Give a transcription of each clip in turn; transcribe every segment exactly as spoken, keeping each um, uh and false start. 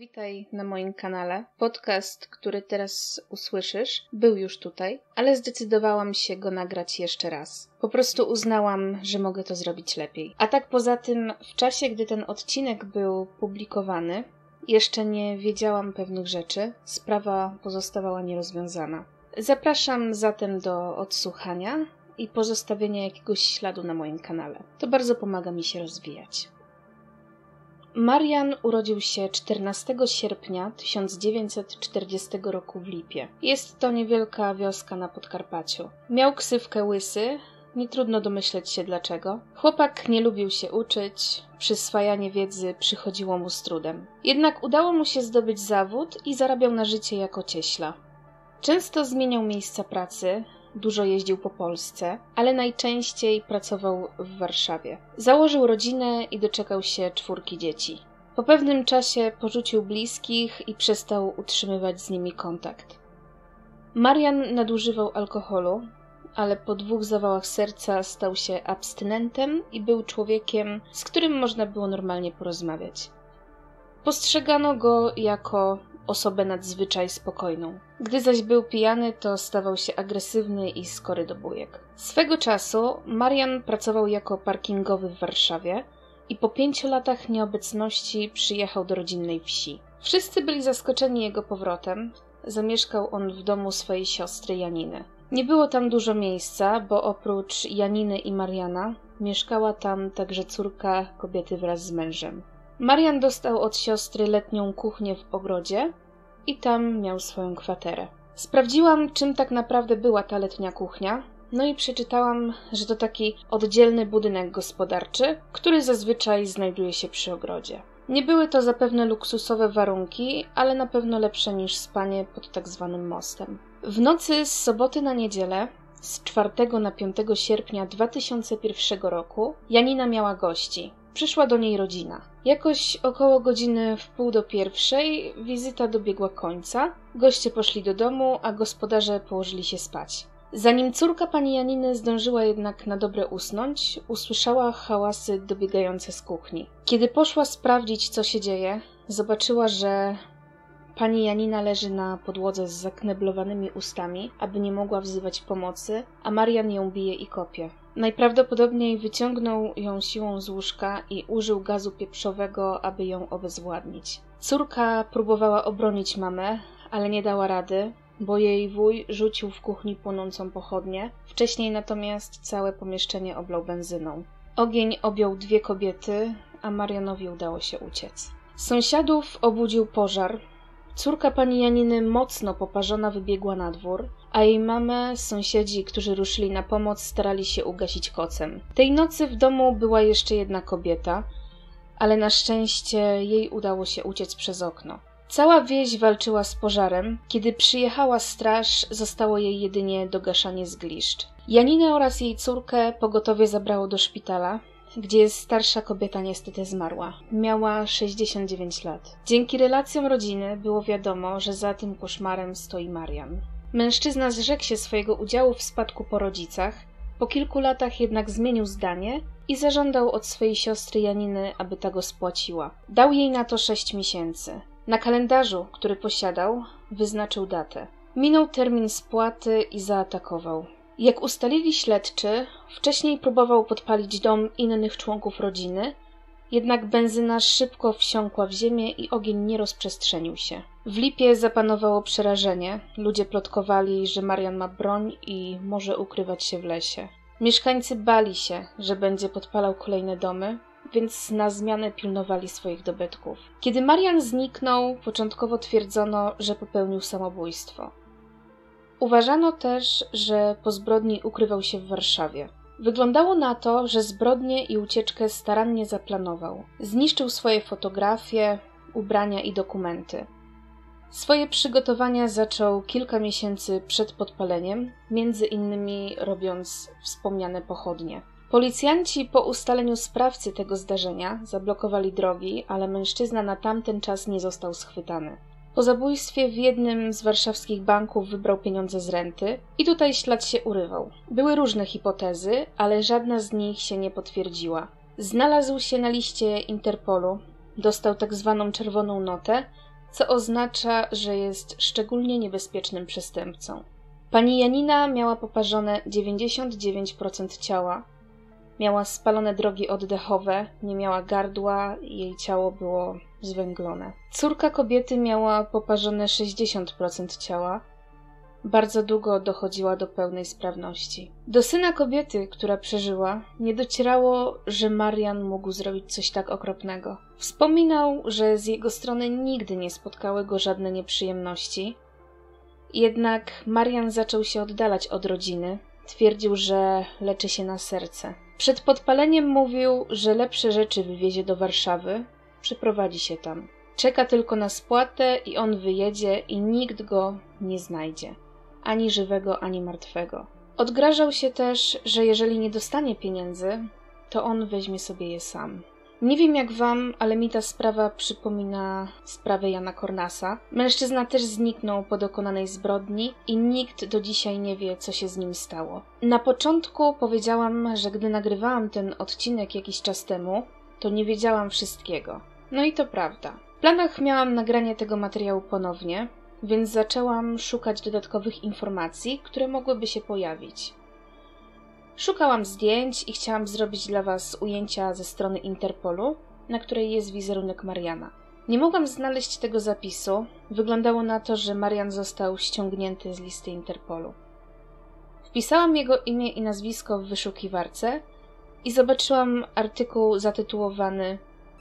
Witaj na moim kanale. Podcast, który teraz usłyszysz, był już tutaj, ale zdecydowałam się go nagrać jeszcze raz. Po prostu uznałam, że mogę to zrobić lepiej. A tak poza tym, w czasie, gdy ten odcinek był publikowany, jeszcze nie wiedziałam pewnych rzeczy. Sprawa pozostawała nierozwiązana. Zapraszam zatem do odsłuchania i pozostawienia jakiegoś śladu na moim kanale. To bardzo pomaga mi się rozwijać. Marian urodził się czternastego sierpnia tysiąc dziewięćset czterdziestego roku w Lipie. Jest to niewielka wioska na Podkarpaciu. Miał ksywkę Łysy, nie trudno domyśleć się dlaczego. Chłopak nie lubił się uczyć, przyswajanie wiedzy przychodziło mu z trudem. Jednak udało mu się zdobyć zawód i zarabiał na życie jako cieśla. Często zmieniał miejsca pracy, dużo jeździł po Polsce, ale najczęściej pracował w Warszawie. Założył rodzinę i doczekał się czwórki dzieci. Po pewnym czasie porzucił bliskich i przestał utrzymywać z nimi kontakt. Marian nadużywał alkoholu, ale po dwóch zawałach serca stał się abstynentem i był człowiekiem, z którym można było normalnie porozmawiać. Postrzegano go jako osobę nadzwyczaj spokojną. Gdy zaś był pijany, to stawał się agresywny i skory do bujek. Swego czasu Marian pracował jako parkingowy w Warszawie i po pięciu latach nieobecności przyjechał do rodzinnej wsi. Wszyscy byli zaskoczeni jego powrotem. Zamieszkał on w domu swojej siostry Janiny. Nie było tam dużo miejsca, bo oprócz Janiny i Mariana mieszkała tam także córka kobiety wraz z mężem. Marian dostał od siostry letnią kuchnię w ogrodzie i tam miał swoją kwaterę. Sprawdziłam, czym tak naprawdę była ta letnia kuchnia, no i przeczytałam, że to taki oddzielny budynek gospodarczy, który zazwyczaj znajduje się przy ogrodzie. Nie były to zapewne luksusowe warunki, ale na pewno lepsze niż spanie pod tak zwanym mostem. W nocy z soboty na niedzielę, z czwartego na piątego sierpnia dwa tysiące pierwszego roku, Janina miała gości. Przyszła do niej rodzina. Jakoś około godziny w pół do pierwszej wizyta dobiegła końca. Goście poszli do domu, a gospodarze położyli się spać. Zanim córka pani Janiny zdążyła jednak na dobre usnąć, usłyszała hałasy dobiegające z kuchni. Kiedy poszła sprawdzić, co się dzieje, zobaczyła, że pani Janina leży na podłodze z zakneblowanymi ustami, aby nie mogła wzywać pomocy, a Marian ją bije i kopie. Najprawdopodobniej wyciągnął ją siłą z łóżka i użył gazu pieprzowego, aby ją obezwładnić. Córka próbowała obronić mamę, ale nie dała rady, bo jej wuj rzucił w kuchni płonącą pochodnię. Wcześniej natomiast całe pomieszczenie oblał benzyną. Ogień objął dwie kobiety, a Marianowi udało się uciec. Sąsiadów obudził pożar. Córka pani Janiny, mocno poparzona, wybiegła na dwór, a jej mamę sąsiedzi, którzy ruszyli na pomoc, starali się ugasić kocem. Tej nocy w domu była jeszcze jedna kobieta, ale na szczęście jej udało się uciec przez okno. Cała wieś walczyła z pożarem. Kiedy przyjechała straż, zostało jej jedynie dogaszanie zgliszcz. Janinę oraz jej córkę pogotowie zabrało do szpitala, gdzie starsza kobieta niestety zmarła. Miała sześćdziesiąt dziewięć lat. Dzięki relacjom rodziny było wiadomo, że za tym koszmarem stoi Marian. Mężczyzna zrzekł się swojego udziału w spadku po rodzicach, po kilku latach jednak zmienił zdanie i zażądał od swojej siostry Janiny, aby ta go spłaciła. Dał jej na to sześć miesięcy. Na kalendarzu, który posiadał, wyznaczył datę. Minął termin spłaty i zaatakował. Jak ustalili śledczy, wcześniej próbował podpalić dom innych członków rodziny, jednak benzyna szybko wsiąkła w ziemię i ogień nie rozprzestrzenił się. W Lipie zapanowało przerażenie. Ludzie plotkowali, że Marian ma broń i może ukrywać się w lesie. Mieszkańcy bali się, że będzie podpalał kolejne domy, więc na zmianę pilnowali swoich dobytków. Kiedy Marian zniknął, początkowo twierdzono, że popełnił samobójstwo. Uważano też, że po zbrodni ukrywał się w Warszawie. Wyglądało na to, że zbrodnię i ucieczkę starannie zaplanował. Zniszczył swoje fotografie, ubrania i dokumenty. Swoje przygotowania zaczął kilka miesięcy przed podpaleniem, między innymi robiąc wspomniane pochodnie. Policjanci po ustaleniu sprawcy tego zdarzenia zablokowali drogi, ale mężczyzna na tamten czas nie został schwytany. Po zabójstwie w jednym z warszawskich banków wybrał pieniądze z renty i tutaj ślad się urywał. Były różne hipotezy, ale żadna z nich się nie potwierdziła. Znalazł się na liście Interpolu, dostał tak zwaną czerwoną notę co oznacza, że jest szczególnie niebezpiecznym przestępcą. Pani Janina miała poparzone dziewięćdziesiąt dziewięć procent ciała, miała spalone drogi oddechowe, nie miała gardła i jej ciało było zwęglone. Córka kobiety miała poparzone sześćdziesiąt procent ciała, bardzo długo dochodziła do pełnej sprawności. Do syna kobiety, która przeżyła, nie docierało, że Marian mógł zrobić coś tak okropnego. Wspominał, że z jego strony nigdy nie spotkały go żadne nieprzyjemności. Jednak Marian zaczął się oddalać od rodziny. Twierdził, że leczy się na serce. Przed podpaleniem mówił, że lepsze rzeczy wywiezie do Warszawy, przyprowadzi się tam. Czeka tylko na spłatę i on wyjedzie i nikt go nie znajdzie. Ani żywego, ani martwego. Odgrażał się też, że jeżeli nie dostanie pieniędzy, to on weźmie sobie je sam. Nie wiem jak wam, ale mi ta sprawa przypomina sprawę Jana Kornasa. Mężczyzna też zniknął po dokonanej zbrodni i nikt do dzisiaj nie wie, co się z nim stało. Na początku powiedziałam, że gdy nagrywałam ten odcinek jakiś czas temu, to nie wiedziałam wszystkiego. No i to prawda. W planach miałam nagranie tego materiału ponownie, więc zaczęłam szukać dodatkowych informacji, które mogłyby się pojawić. Szukałam zdjęć i chciałam zrobić dla was ujęcia ze strony Interpolu, na której jest wizerunek Mariana. Nie mogłam znaleźć tego zapisu. Wyglądało na to, że Marian został ściągnięty z listy Interpolu. Wpisałam jego imię i nazwisko w wyszukiwarce i zobaczyłam artykuł zatytułowany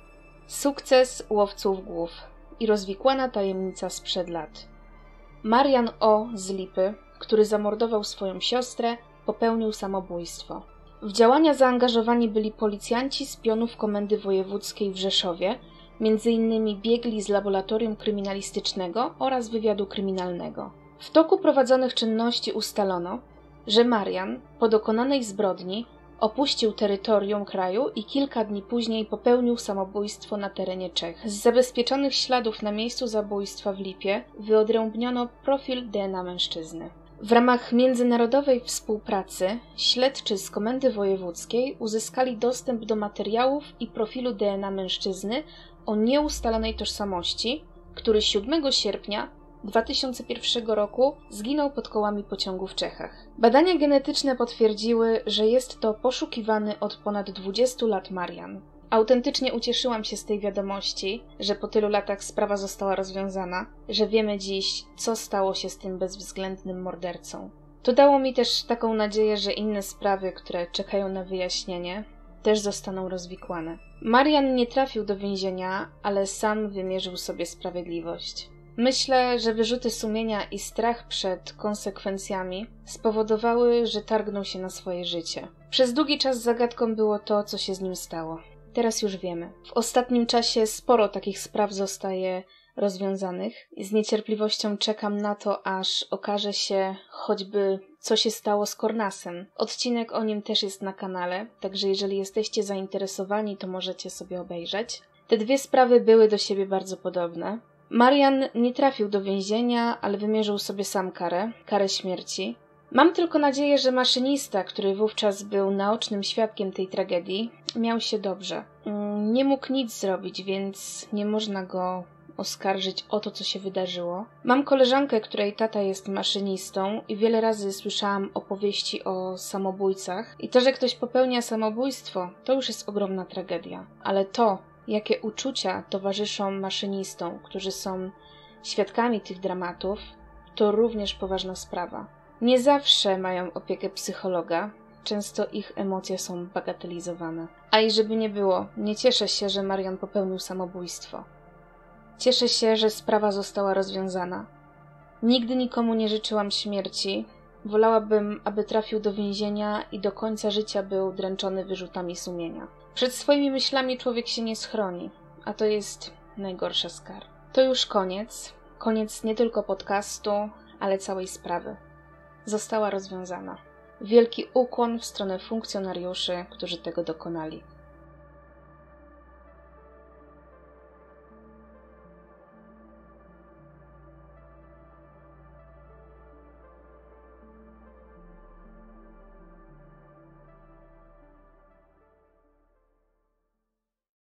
Sukces łowców głów i rozwikłana tajemnica sprzed lat. Marian O. z Lipy, który zamordował swoją siostrę, popełnił samobójstwo. W działania zaangażowani byli policjanci z pionów Komendy Wojewódzkiej w Rzeszowie, między innymi biegli z laboratorium kryminalistycznego oraz wywiadu kryminalnego. W toku prowadzonych czynności ustalono, że Marian po dokonanej zbrodni opuścił terytorium kraju i kilka dni później popełnił samobójstwo na terenie Czech. Z zabezpieczonych śladów na miejscu zabójstwa w Lipie wyodrębniono profil D N A mężczyzny. W ramach międzynarodowej współpracy śledczy z Komendy Wojewódzkiej uzyskali dostęp do materiałów i profilu D N A mężczyzny o nieustalonej tożsamości, który siódmego sierpnia dwa tysiące pierwszego roku zginął pod kołami pociągu w Czechach. Badania genetyczne potwierdziły, że jest to poszukiwany od ponad dwudziestu lat Marian. Autentycznie ucieszyłam się z tej wiadomości, że po tylu latach sprawa została rozwiązana, że wiemy dziś, co stało się z tym bezwzględnym mordercą. To dało mi też taką nadzieję, że inne sprawy, które czekają na wyjaśnienie, też zostaną rozwikłane. Marian nie trafił do więzienia, ale sam wymierzył sobie sprawiedliwość. Myślę, że wyrzuty sumienia i strach przed konsekwencjami spowodowały, że targnął się na swoje życie. Przez długi czas zagadką było to, co się z nim stało. Teraz już wiemy. W ostatnim czasie sporo takich spraw zostaje rozwiązanych. Z niecierpliwością czekam na to, aż okaże się choćby, co się stało z Kornasem. Odcinek o nim też jest na kanale, także jeżeli jesteście zainteresowani, to możecie sobie obejrzeć. Te dwie sprawy były do siebie bardzo podobne. Marian nie trafił do więzienia, ale wymierzył sobie sam karę, karę śmierci. Mam tylko nadzieję, że maszynista, który wówczas był naocznym świadkiem tej tragedii, miał się dobrze. Nie mógł nic zrobić, więc nie można go oskarżyć o to, co się wydarzyło. Mam koleżankę, której tata jest maszynistą i wiele razy słyszałam opowieści o samobójcach. I to, że ktoś popełnia samobójstwo, to już jest ogromna tragedia. Ale to, jakie uczucia towarzyszą maszynistom, którzy są świadkami tych dramatów, to również poważna sprawa. Nie zawsze mają opiekę psychologa, często ich emocje są bagatelizowane. A i żeby nie było, nie cieszę się, że Marian popełnił samobójstwo. Cieszę się, że sprawa została rozwiązana. Nigdy nikomu nie życzyłam śmierci. Wolałabym, aby trafił do więzienia i do końca życia był dręczony wyrzutami sumienia. Przed swoimi myślami człowiek się nie schroni, a to jest najgorsza z kar. To już koniec. Koniec nie tylko podcastu, ale całej sprawy. Została rozwiązana. Wielki ukłon w stronę funkcjonariuszy, którzy tego dokonali.